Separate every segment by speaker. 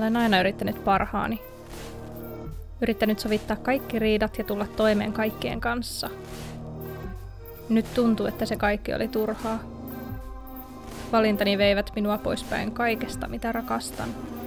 Speaker 1: olen aina yrittänyt parhaani. Yrittänyt sovittaa kaikki riidat ja tulla toimeen kaikkien kanssa. Nyt tuntuu, että se kaikki oli turhaa. Valintani veivät minua poispäin kaikesta, mitä rakastan.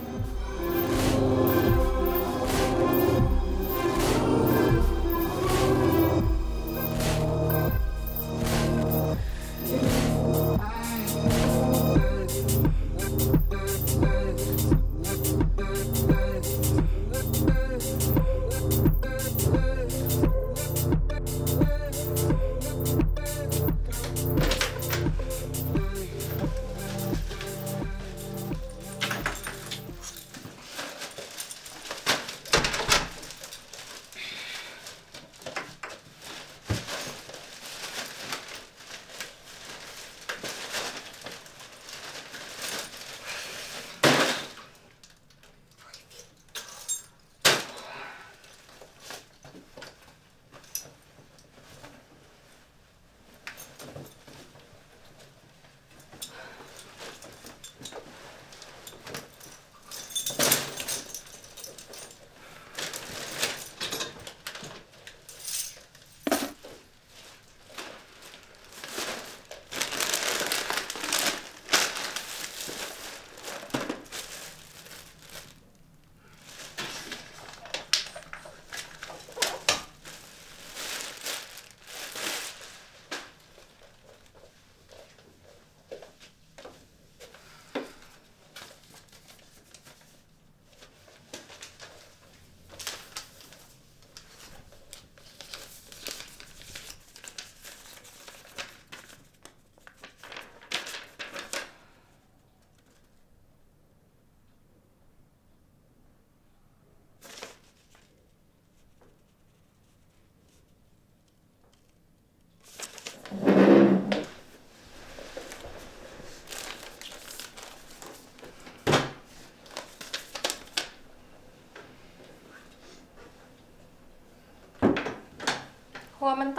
Speaker 1: Huomenta.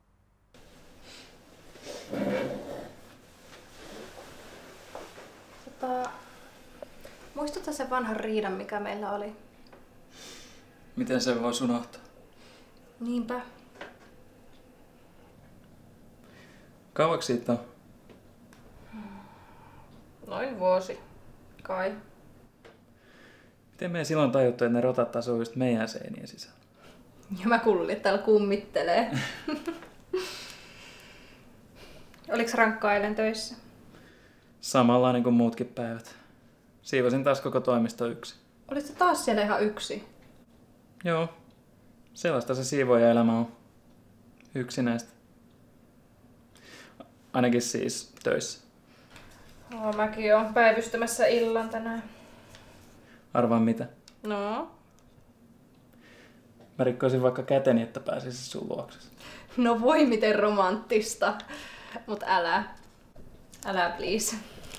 Speaker 1: Muistatko sen vanhan riidan, mikä meillä oli?
Speaker 2: Miten sen voisi unohtaa?
Speaker 1: Niinpä.
Speaker 2: Kauaksi siitä on?
Speaker 1: Noin vuosi. Kai.
Speaker 2: Miten me silloin tajuttu, että ne rotat asuu just meidän seinien sisällä?
Speaker 1: Ja mä kuulin, että täällä kummittelee. Oliks rankkaa eilen töissä?
Speaker 2: Samanlainen kuin muutkin päivät. Siivosin taas koko toimisto yksin.
Speaker 1: Olitko taas siellä ihan yksin?
Speaker 2: Joo. Sellaista se siivoajaelämä on. Yksinäistä. Ainakin siis töissä.
Speaker 1: Mäkin oon päivystämässä illan tänään.
Speaker 2: Arvaa mitä?
Speaker 1: No?
Speaker 2: Mä rikkoisin vaikka käteni, että pääsisin sun luoksesi.
Speaker 1: No voi miten romanttista. Mut älä. Älä please.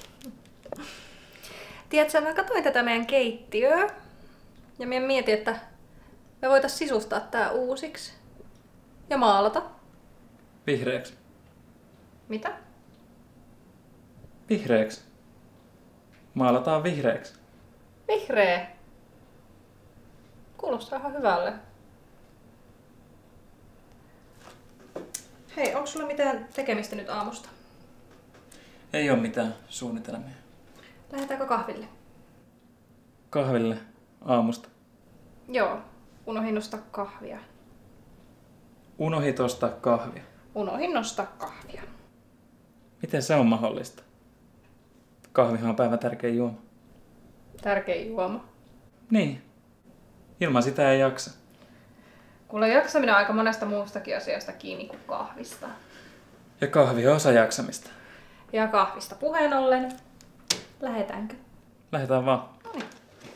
Speaker 1: Tiedätkö, mä katsoin tätä meidän keittiöä. Ja mä mietin, että me voitais sisustaa tää uusiksi. Ja maalata.
Speaker 2: Vihreäksi.
Speaker 1: Mitä?
Speaker 2: Vihreäksi. Maalataan vihreäksi.
Speaker 1: Vihreä. Kuulostaa ihan hyvälle. Hei, onko sulla mitään tekemistä nyt aamusta?
Speaker 2: Ei oo mitään suunnitelmia.
Speaker 1: Lähdetäänkö kahville?
Speaker 2: Kahville aamusta.
Speaker 1: Joo, unohin nostaa kahvia.
Speaker 2: Unohit ostaa kahvia.
Speaker 1: Unohin nostaa kahvia.
Speaker 2: Miten se on mahdollista? Kahvihan on päivän tärkein juoma.
Speaker 1: Tärkein juoma.
Speaker 2: Niin. Ilman sitä ei jaksa.
Speaker 1: Kuule, jaksaminen on aika monesta muustakin asiasta kiinni kuin kahvista.
Speaker 2: Ja kahvi on osa jaksamista.
Speaker 1: Ja kahvista puheen ollen. Lähetäänkö?
Speaker 2: Lähdetään vaan.
Speaker 1: Noniin.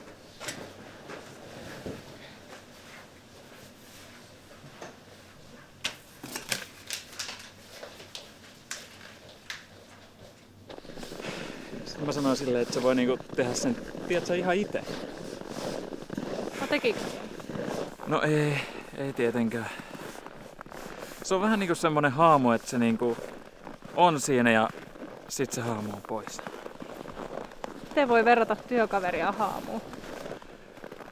Speaker 2: Mä sanoin silleen, että se voi niinku tehdä sen, tiedätkö, ihan itse.
Speaker 1: No tekikö?
Speaker 2: No ei tietenkään. Se on vähän niinku semmonen haamu, että se niinku on siinä ja sit se haamu on pois.
Speaker 1: Miten voi verrata työkaveria haamuun?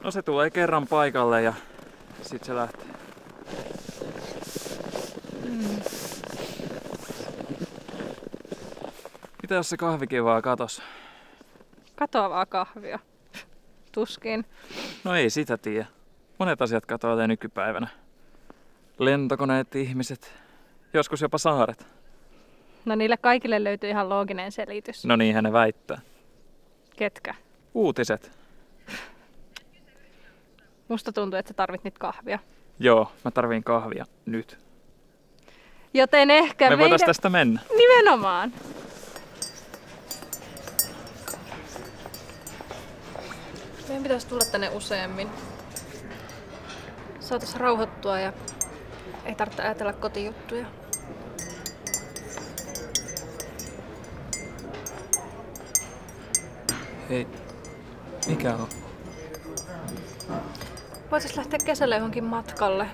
Speaker 2: No se tulee kerran paikalle ja sit se lähtee. Mitä jos se kahvikin vaan katos?
Speaker 1: Katoavaa kahvia. Tuskin.
Speaker 2: No ei sitä tiedä. Monet asiat katoavat nykypäivänä. Lentokoneet, ihmiset, joskus jopa saaret.
Speaker 1: No niille kaikille löytyy ihan looginen selitys.
Speaker 2: No niinhän ne väittää.
Speaker 1: Ketkä?
Speaker 2: Uutiset.
Speaker 1: Musta tuntuu, että sä tarvit nyt kahvia.
Speaker 2: Joo, mä tarviin kahvia nyt.
Speaker 1: Joten ehkä
Speaker 2: me voitais tästä mennä.
Speaker 1: Nimenomaan. Meidän pitäisi tulla tänne useammin. Saatais rauhoittua ja ei tarvitse ajatella kotijuttuja.
Speaker 2: Hei, mikä on?
Speaker 1: Voitais lähteä kesällä johonkin matkalle.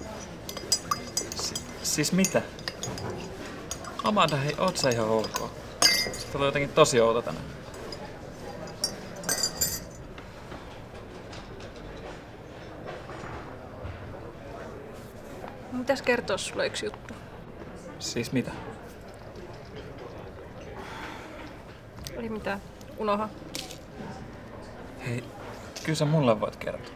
Speaker 2: Siis mitä? Amanda, hei, oot sä ihan ok? Se tulee jotenkin tosi outo tänään.
Speaker 1: Mitäs kertoa sulle yksi juttu?
Speaker 2: Siis mitä?
Speaker 1: Ei mitään. Unoha.
Speaker 2: Hei, kyllä sä mulle voit kertoa.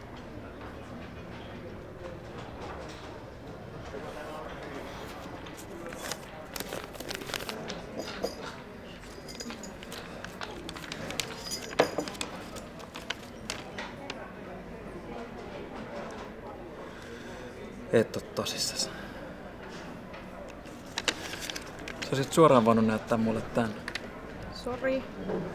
Speaker 2: Et oo tosissas. Sä olisit suoraan voinut näyttää mulle tän.
Speaker 1: Sori.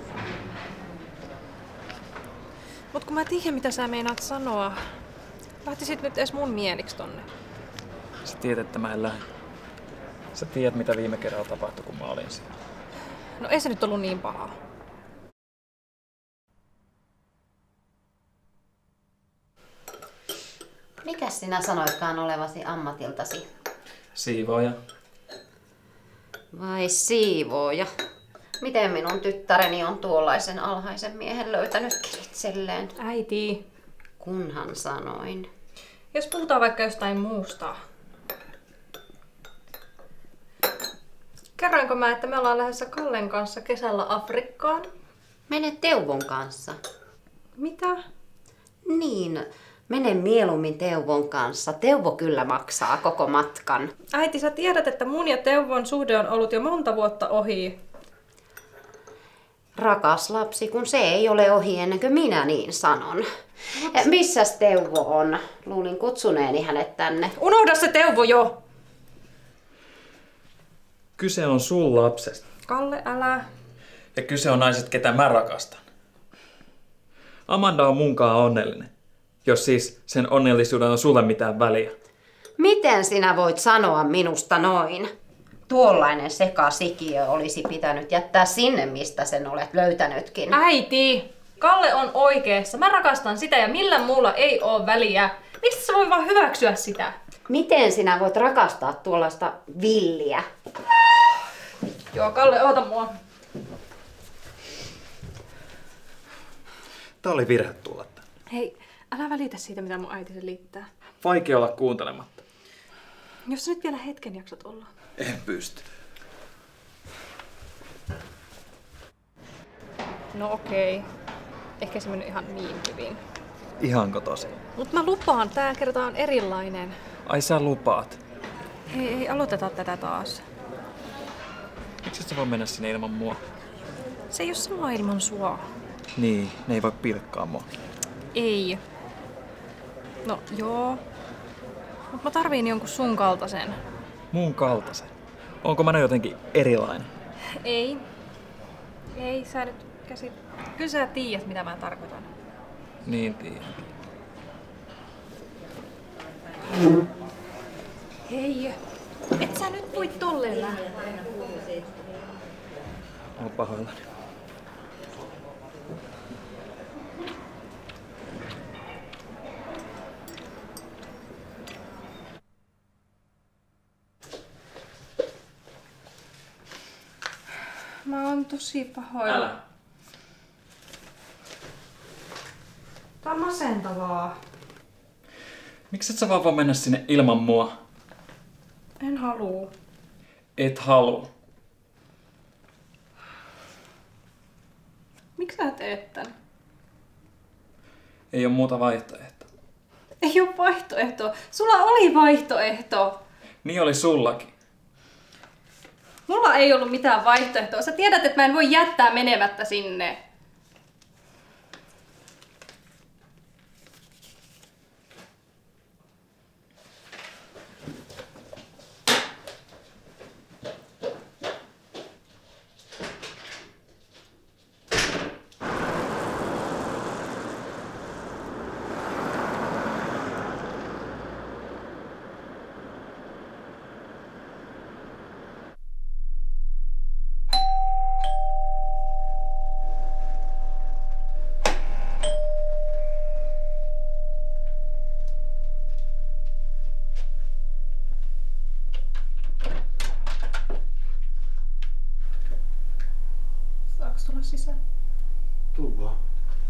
Speaker 1: Mut kun mä tiedän mitä sä meinaat sanoa. Lähtisit nyt edes mun mieliksi tonne.
Speaker 2: Sä tiedät, että mä en lähde. Sä tiedät mitä viime kerralla tapahtui kun mä olin siellä.
Speaker 1: No ei se nyt ollut niin pahaa.
Speaker 3: Mikäs sinä sanoitkaan olevasi ammatiltasi?
Speaker 2: Siivooja.
Speaker 3: Vai siivooja? Miten minun tyttäreni on tuollaisen alhaisen miehen löytänytkin itselleen?
Speaker 1: Äiti.
Speaker 3: Kunhan sanoin.
Speaker 1: Jos puhutaan vaikka jostain muusta. Kerroinko mä, että me ollaan lähdössä Kallen kanssa kesällä Afrikkaan?
Speaker 3: Mene Teuvon kanssa.
Speaker 1: Mitä?
Speaker 3: Niin, mene mieluummin Teuvon kanssa. Teuvo kyllä maksaa koko matkan.
Speaker 1: Äiti, sä tiedät, että mun ja Teuvon suhde on ollut jo monta vuotta ohi.
Speaker 3: Rakas lapsi, kun se ei ole ohi ennen kuin minä niin sanon. Missäs Teuvo on? Luulin kutsuneeni hänet tänne.
Speaker 1: Unohda se Teuvo jo!
Speaker 2: Kyse on sun lapsesta.
Speaker 1: Kalle, älä.
Speaker 2: Ja kyse on naiset, ketä mä rakastan. Amanda on munkaan onnellinen. Jos siis sen onnellisuudella on sulle mitään väliä.
Speaker 3: Miten sinä voit sanoa minusta noin? Tuollainen sekasikiö olisi pitänyt jättää sinne, mistä sen olet löytänytkin.
Speaker 1: Äiti! Kalle on oikeassa. Mä rakastan sitä ja millään muulla ei oo väliä. Miksi sä voi vaan hyväksyä sitä?
Speaker 3: Miten sinä voit rakastaa tuollaista villiä?
Speaker 1: Joo, Kalle, oota mua.
Speaker 2: Tää oli virhe tulla tänne.
Speaker 1: Hei, älä välitä siitä, mitä mun äiti selittää.
Speaker 2: Vaikea olla kuuntelematta.
Speaker 1: Jos sä nyt vielä hetken jaksat olla.
Speaker 2: En pysty.
Speaker 1: No okei. Ehkä se meni ihan niin hyvin.
Speaker 2: Ihanko tosi?
Speaker 1: Mut mä lupaan, tää kerta on erilainen.
Speaker 2: Ai sä lupaat.
Speaker 1: Hei, aloiteta tätä taas.
Speaker 2: Miksi sä voi mennä sinne ilman mua?
Speaker 1: Se ei oo sama ilman sua.
Speaker 2: Niin, ne ei voi pilkkaa mua.
Speaker 1: Ei. No joo. Mut mä tarviin jonkun sun kaltaisen.
Speaker 2: Mun kaltaisen. Onko mä jotenkin erilainen?
Speaker 1: Ei. Ei, sä nyt käsit. Kyllä sä tiedät, mitä mä tarkoitan.
Speaker 2: Niin tiedän.
Speaker 1: Hei. Et sä nyt voi tolleen lähteä.
Speaker 2: Oon pahoillani.
Speaker 1: Mä oon tosi pahoilla.
Speaker 2: Älä.
Speaker 1: Tää on masentavaa.
Speaker 2: Miksi et sä vaan voi mennä sinne ilman mua?
Speaker 1: En haluu.
Speaker 2: Et halua.
Speaker 1: Miksi sä teet tän?
Speaker 2: Ei oo muuta vaihtoehtoa.
Speaker 1: Ei oo vaihtoehtoa. Sulla oli vaihtoehto.
Speaker 2: Niin oli sullakin.
Speaker 1: Mulla ei ollut mitään vaihtoehtoa. Sä tiedät, että mä en voi jättää menemättä sinne. Saaks tulla sisään?
Speaker 4: Tuu vaan.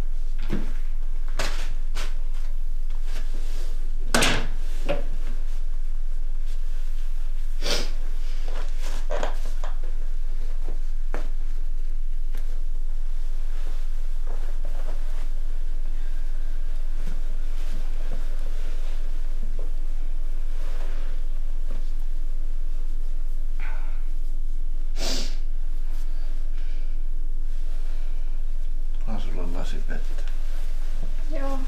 Speaker 4: Sulla on lasi vettä.
Speaker 1: Joo.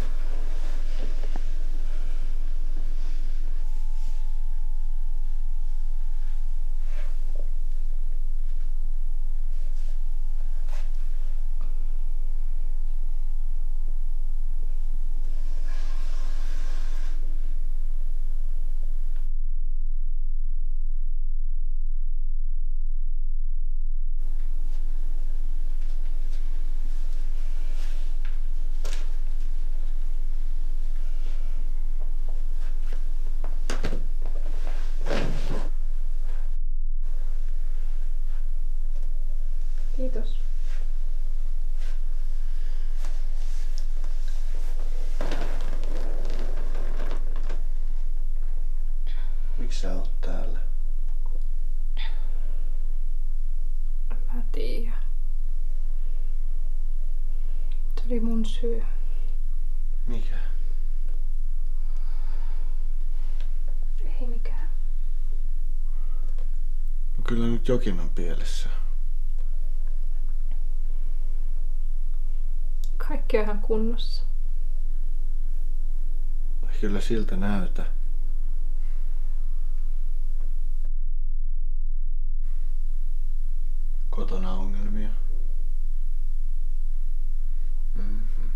Speaker 1: Kiitos.
Speaker 4: Miksi sä oot täällä?
Speaker 1: Mä tiedän. Se oli mun syy.
Speaker 4: Mikä?
Speaker 1: Ei mikään.
Speaker 4: No kyllä nyt jokin on pielessä.
Speaker 1: Kaikki on ihan kunnossa.
Speaker 4: Kyllä siltä näytä. Kotona ongelmia. Mm-hmm.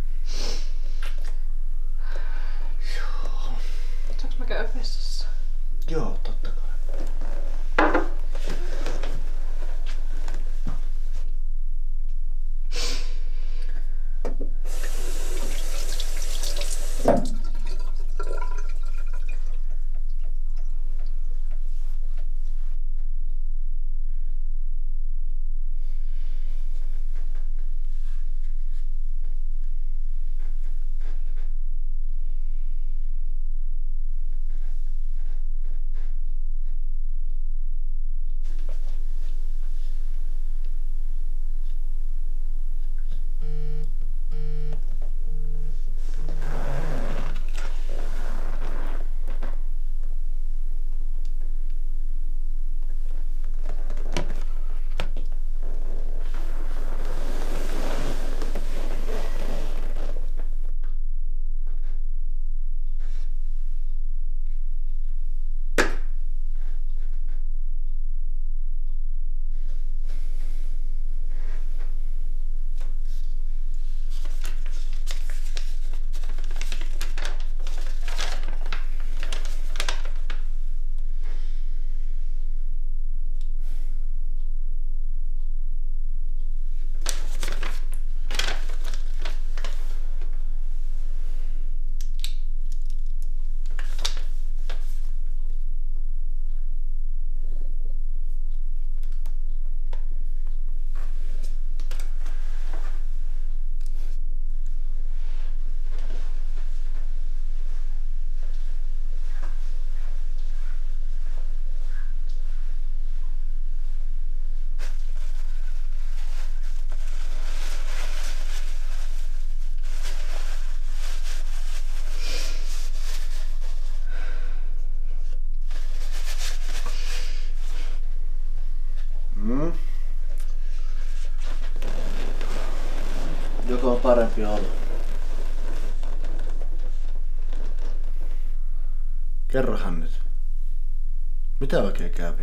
Speaker 4: Joo.
Speaker 1: Saanko mä käydä vessassa?
Speaker 4: Joo, totta kai. Joko on parempi olla? Kerrohan nyt. Mitä oikein kävi?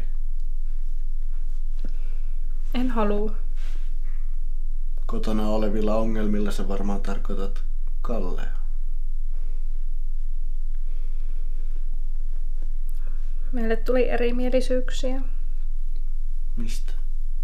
Speaker 1: En halua.
Speaker 4: Kotona olevilla ongelmilla sä varmaan tarkoitat Kallea.
Speaker 1: Meille tuli erimielisyyksiä.
Speaker 4: Mistä?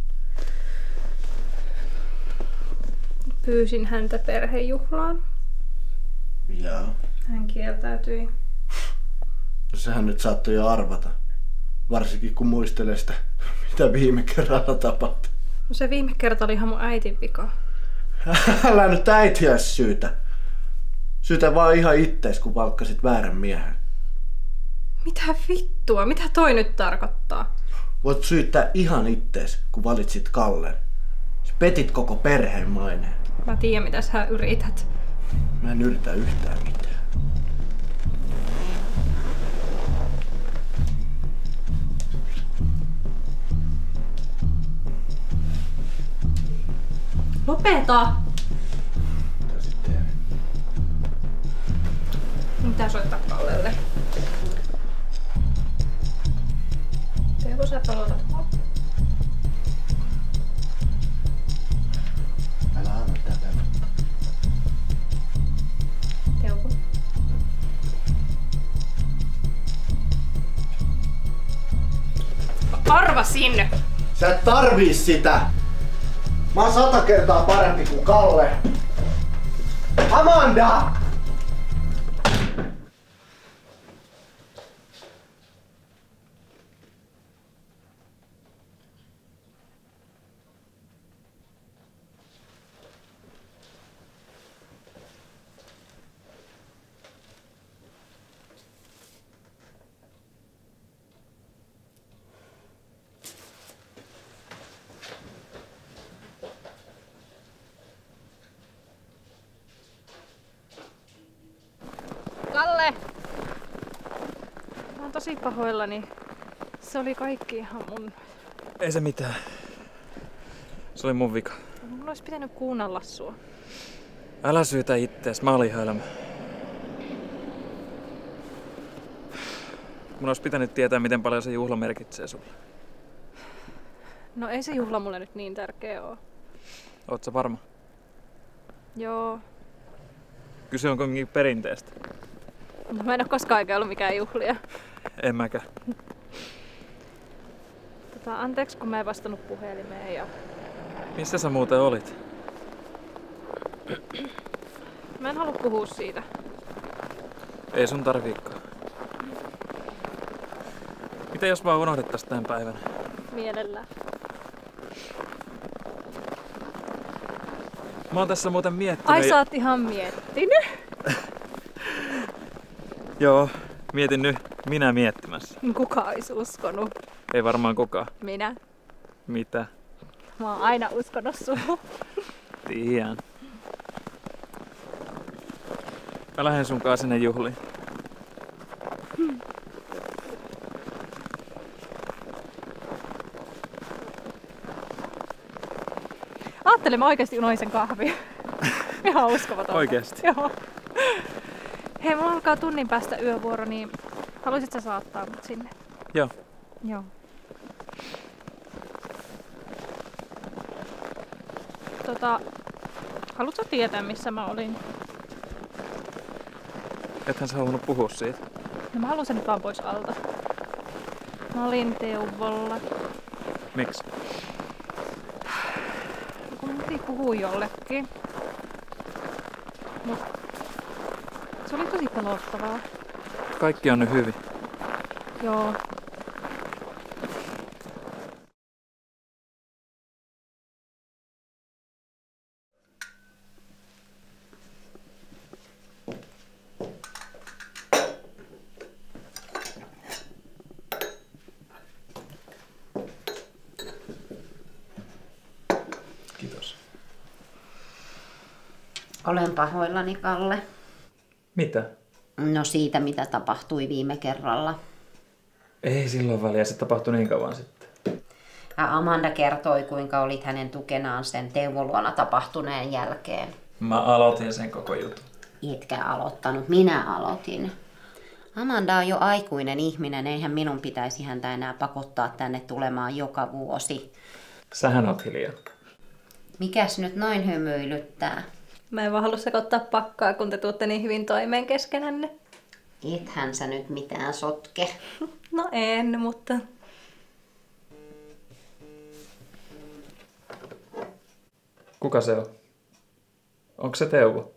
Speaker 1: Pyysin häntä perhejuhlaan.
Speaker 4: Jaa.
Speaker 1: Hän kieltäytyi.
Speaker 4: No sehän nyt saattoi jo arvata. Varsinkin kun muistelee sitä, mitä viime kerralla tapahtui.
Speaker 1: No se viime kerta oli ihan mun äitin vika.
Speaker 4: Älä nyt äitiä syytä. Syytä vaan ihan ittees, kun valkkasit väärän miehen.
Speaker 1: Mitä vittua? Mitä toi nyt tarkoittaa?
Speaker 4: Voit syyttää ihan ittees, kun valitsit Kallen. Sä petit koko perheen maineen.
Speaker 1: Mä tiedän, mitä sä yrität.
Speaker 4: Mä en yritä yhtään mitään.
Speaker 1: Lopeta!
Speaker 4: Mitä sitten?
Speaker 1: Mitä soittaa Kallelle? Teekö sä pelotat mua?
Speaker 4: Älä anna tätä pelottaa.
Speaker 1: Teuko? Arvasin!
Speaker 4: Sä et tarvii sitä! Mä oon 100 kertaa parempi kuin Kalle! Amanda!
Speaker 1: Kalle! Mä oon tosi pahoillani. Se oli kaikki ihan mun...
Speaker 2: Ei se mitään. Se oli mun vika.
Speaker 1: Mun olisi pitänyt kuunnella sua.
Speaker 2: Älä syytä ittees, mä olin hölmö. Mun olisi pitänyt tietää, miten paljon se juhla merkitsee sulle.
Speaker 1: No ei se juhla mulle nyt niin tärkeä oo.
Speaker 2: Oot sä varma?
Speaker 1: Joo.
Speaker 2: Kyse on kuitenkin perinteestä.
Speaker 1: No, mä en oo koskaan oikein ollut mikään juhlia.
Speaker 2: En mäkään.
Speaker 1: Anteeksi, kun mä en vastannut puhelimeen ja...
Speaker 2: Missä sä muuten olit?
Speaker 1: Mä en halua puhua siitä.
Speaker 2: Ei sun tarviikaan. Mitä jos vaan unohdettais tän päivän?
Speaker 1: Mielellään.
Speaker 2: Mä oon tässä muuten miettinyt...
Speaker 1: Ai sä oot ihan miettinyt?
Speaker 2: Joo, mietin nyt. Minä miettimässä.
Speaker 1: Kuka olisi uskonut?
Speaker 2: Ei varmaan kukaan.
Speaker 1: Minä.
Speaker 2: Mitä?
Speaker 1: Mä oon aina uskonut suhun.
Speaker 2: Tiedän. Mä lähden sunkaan sinne juhliin.
Speaker 1: Ajattelin, mä oikeesti unoin sen kahvia. Ihan uskomaton.
Speaker 2: Oikeesti?
Speaker 1: Joo. Hei, mulla alkaa tunnin päästä yövuoro, niin haluaisit sä saattaa mut sinne?
Speaker 2: Joo.
Speaker 1: Joo. Haluatko tietää, missä mä olin?
Speaker 2: Ethän sä halunnut puhua siitä.
Speaker 1: No mä haluan sen nyt vaan pois alta. Mä olin Teuvolla.
Speaker 2: Miksi?
Speaker 1: Kun mun piti puhua jollekin. Mut se oli tosi pelottavaa.
Speaker 2: Kaikki on nyt hyvin.
Speaker 1: Joo.
Speaker 2: Kiitos.
Speaker 3: Olen pahoillani, Kalle.
Speaker 2: Mitä?
Speaker 3: No siitä, mitä tapahtui viime kerralla.
Speaker 2: Ei silloin väliä, se tapahtui niin kauan sitten.
Speaker 3: Ja Amanda kertoi, kuinka olit hänen tukenaan sen Teuvon luona tapahtuneen jälkeen.
Speaker 2: Mä aloitin sen koko jutun.
Speaker 3: Etkä aloittanut, minä aloitin. Amanda on jo aikuinen ihminen, eihän minun pitäisi häntä enää pakottaa tänne tulemaan joka vuosi.
Speaker 2: Sähän oot hiljaa.
Speaker 3: Mikäs nyt noin hymyilyttää?
Speaker 1: Mä en vaan halua sekoittaa pakkaa, kun te tuutte niin hyvin toimeen keskenänne.
Speaker 3: Ethän sä nyt mitään sotke.
Speaker 1: No en, mutta...
Speaker 2: Kuka se on? Onko se Teuvo?